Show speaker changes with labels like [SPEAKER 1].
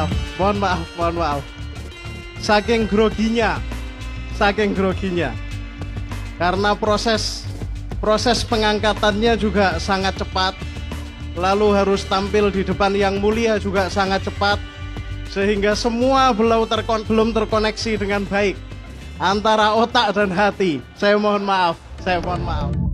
[SPEAKER 1] mohon maaf. Saking groginya. Karena proses pengangkatannya juga sangat cepat. Lalu harus tampil di depan yang mulia juga sangat cepat. Sehingga semua belum terkoneksi dengan baik antara otak dan hati. Saya mohon maaf.